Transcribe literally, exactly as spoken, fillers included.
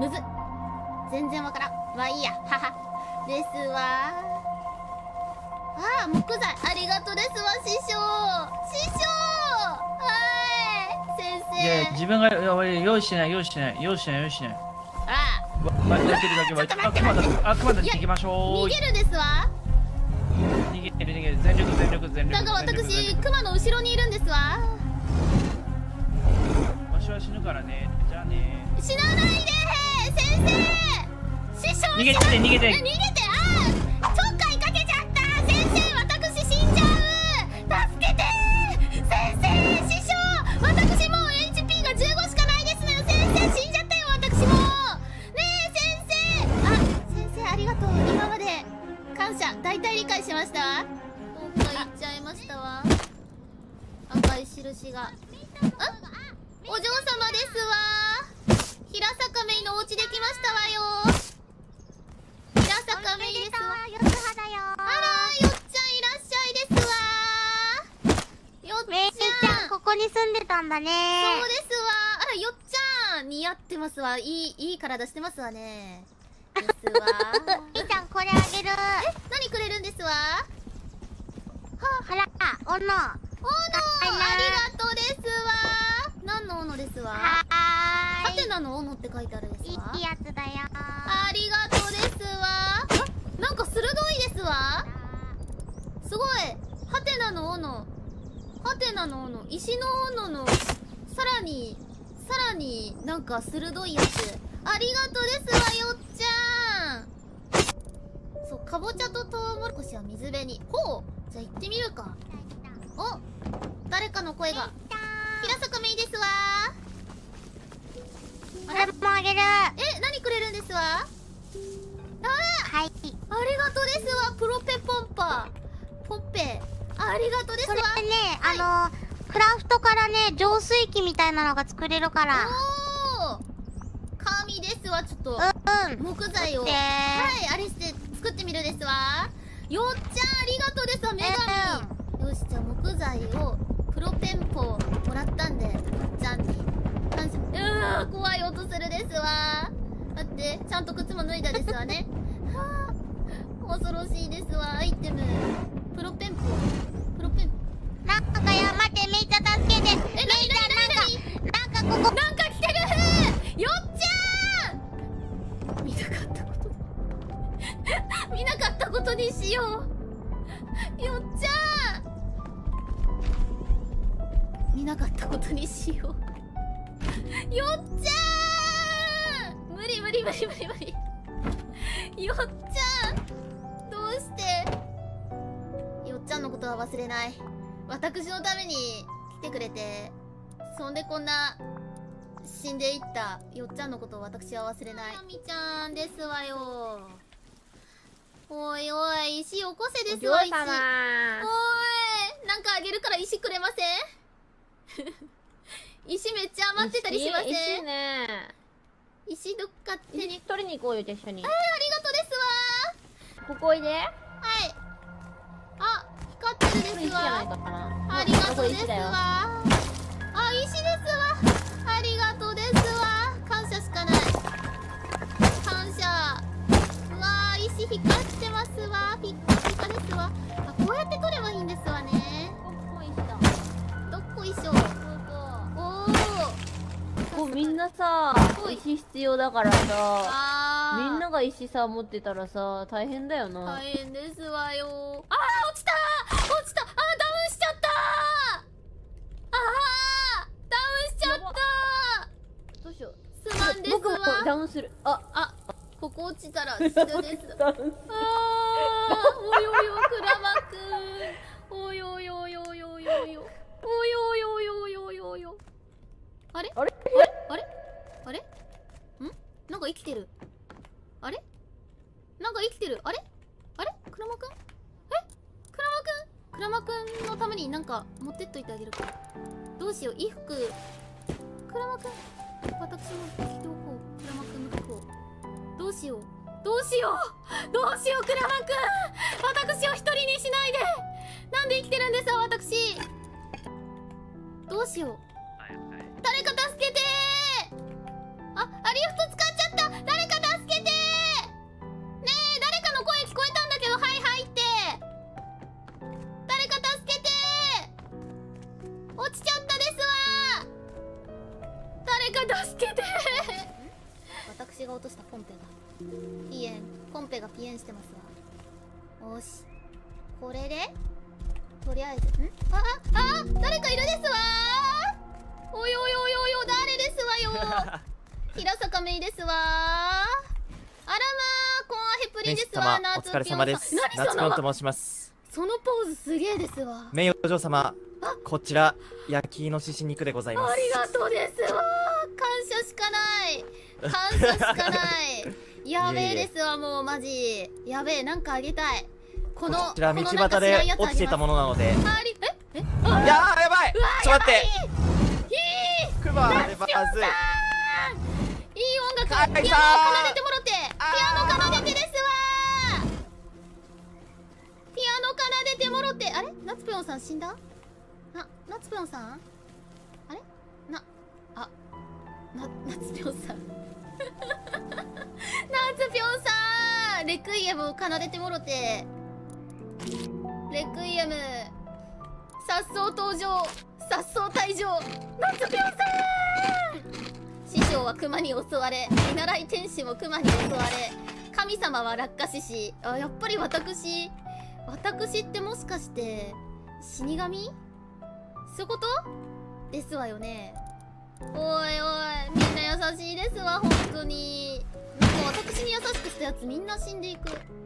むずっ。全然わからん。まあいいや。はは。ですわ。ああ、木材。ありがとうですわ、師匠。師匠。はい。先生。 いやいや、自分が用意してない、用意してない、用意してない、用意してない。 あら。 割り当てるだけ割り当てる。あ、熊だ。あ、熊だ。行きましょう。 逃げるですわ。 逃げる、逃げる。全力、全力、全力。 だが私、熊の後ろにいるんですわ。 わしは死ぬからね。じゃあね。 死なないで先生。師匠。 逃げて、逃げて。 逃げて。ああ、ちょっかいかけちゃった。先生、私死んじゃう。助けて先生。師匠、私もう エイチピー がじゅうごしかないですのよ。先生、死んじゃったよ、私も。ねえ先生。あ、先生ありがとう。今まで感謝。大体理解しましたわ。どっか行っちゃいましたわ。赤い印が。あ、お嬢様ですわ。平坂メイのお家できましたわよ。平坂メイですわ。 よつはだよ。 あら、よっちゃんいらっしゃいですわ。よっちゃん。 メイちゃん、ここに住んでたんだね。 そうですわ。あら、よっちゃん似合ってますわ。いい、いい体してますわね。ですわ。 メイちゃん、これあげる。 え、何くれるんですわ。はほら、おの。 おの、ありがとうですわ。何のおのですわ。 はーい。 ハテナのおのって書いてあるですわ。 いいやつだよ。 ありがとうですわ。あ、なんか鋭いですわ。すごい。ハテナの斧。ハテナの斧。石の斧の、さらに、さらになんか鋭いやつ。ありがとうですわ、よっちゃん。そう、かぼちゃとトウモロコシは水辺に。ほう。じゃあ行ってみるか。お、誰かの声が。平坂メイですわ。 これもあげる。 え、何くれるんですわ。あはい。 ありがとうですわ。プロペポンパポッペありがとうですわ。 これね、 はい、 あのクラフトからね、浄水器みたいなのが作れるから。 おー、神ですわ。ちょっと、 うん、 木材を、はい、あれして作ってみるですわ。よっちゃんありがとうですわ。女神、うん、よし、じゃあ木材をプロペンポもらったんで、よっちゃんに感謝。うわー、怖い音するですわ。待って、ちゃんと靴も脱いだですわね。はあ、恐ろしいですわ。アイテムプロペンポプロペンポなんかや、待って、めいちゃん助けて。 え、なにめいちゃん、なんか、なんかここ。 なんか来てる。よっちゃん見なかったこと見なかったことにしよう。よっちゃん見なかったことにしよう。よっちゃん無理無理無理無理無理。よっちゃんどうして。よっちゃんのことは忘れない。私のために来てくれて、そんでこんな死んでいったよっちゃんのことを私は忘れない。みちゃんですわよ。おいおい、石よこせですわ。石、おい、なんかあげるから石くれません石めっちゃ余ってたりしません。 石ね。 石どっか手に取りに行こうよ、じゃあ一緒に。 えー、ありがとうですわ。 ここおいで。 はい。あ、光ってるですわ。ありがとうですわ。あ、石ですわ。ありがとうですわ。感謝しかない。感謝。うわー、石光ってますわ。ピッカピカですわ。あ、こうやって取ればいいんですわね。どっこいしょ。おー。 こうみんなさ、石必要だからさ、みんなが石さ持ってたらさ、大変だよな。 大変ですわよ。あー、落ちたー落ちた。あー、ダウンしちゃったー。あー、ダウンしちゃったー。 どうしよう。 すまんですわ。 僕もダウンする。あ、 あ、ここ落ちたら死ぬです。あー、およよ、クラマくん。およよよよよよ。およよよよよよ。あれあれあれあれんなんか生きてる。あれなんか生きてる。あれあれクラマくん。えクラマくんクラマくんのためになんか持ってっといてあげるか。どうしよう。衣服。クラマくん。私も着ておこう。クラマくんの服を。どうしよう。どうしよう。どうしよう、クラマくん。私を一人にしないで。なんで生きてるんですか、私。どうしよう。誰か助けてー。あ、あ、リフト使っちゃった。リフト落ちちゃったですわ。誰か助けて。私が落としたコンペがピエン、コンペがピエンしてますわ。よし、これでとりあえずんあああ誰かいるですわ。おいおいおいおいお誰ですわよ。平坂メイですわ。あらまー、コンアヘプリンですわ。 お疲れ様です。夏ぴょんと申します。 そのポーズすげえですわ。 名誉お嬢様、こちら焼きイノシシ肉でございます。 ありがとうですわ。感謝しかない。感謝しかない。やべえですわ、もうマジやべえ。なんかあげたい。このこちら道端で落ちていたものなので。 ありええいやーやばい。ちょっと待って。クマあればずい。 いい音楽、ピアノを奏でてもろて、ピアノ奏でてですわ。ピアノ奏でてもろて、あれ、ナツペヨンさん死んだ？な、ナツペヨンさん？あれ？な、あ、な、ナツペヨンさん。ナツペヨンさん、レクイエムを奏でてもろて。レクイエム、さっそう登場、さっそう退場、ナツペヨンさん。師匠は熊に襲われ、見習い天使も熊に襲われ、神様は落下獅子。あ、やっぱり私私ってもしかして死神？そういうことですわよね。おいおい、みんな優しいですわ、本当に。なんか私に優しくしたやつみんな死んでいく。